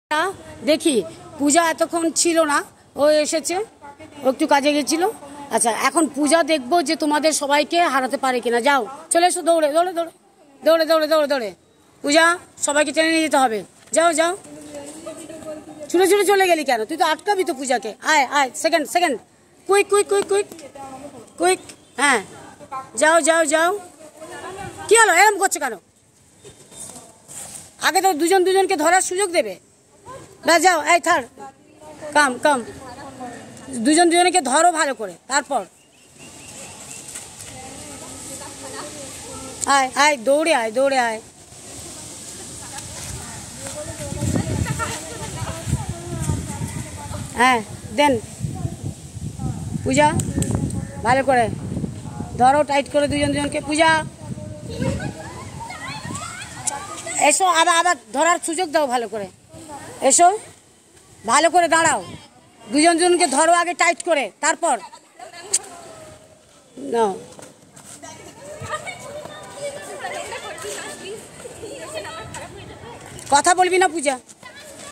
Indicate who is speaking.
Speaker 1: দেখি পূজা এতক্ষণ ছিল না, ও এসেছে, ও একটু কাজে গেছিল। আচ্ছা, এখন পূজা দেখবো যে তোমাদের সবাইকে হারাতে পারে কিনা। যাও, চলে এসো, দৌড়ে দৌড়ে দৌড়ে দৌড়ে দৌড়ে দৌড়ে দৌড়ে পূজা সবাইকে টেনে নিয়ে যেতে হবে। যাও যাও, ছুটে ছুটে চলে গেলি কেন? তুই তো আটকাবি তো পূজাকে। আয় আয়, second second, quick quick quick quick quick. হ্যাঁ, যাও যাও যাও। কি হলো, এরম করছে কেন? আগে তো দুজন দুজনকে ধরার সুযোগ দেবে। না, যাও, এই থার, কাম কাম, দুজন দুজনকে ধরো ভালো করে, তারপর আয় আয়, দৌড়ে আয় দৌড়ে আয়। হ্যাঁ, দেন পূজা, ভালো করে ধরো, টাইট করে দুজন দুজনকে। পূজা এসো, আবার আবার ধরার সুযোগ দাও ভালো করে। এসো, ভালো করে দাঁড়াও, দুজন দুজনকে ধরো আগে টাইট করে, তারপর না। কথা বলবি না পূজা।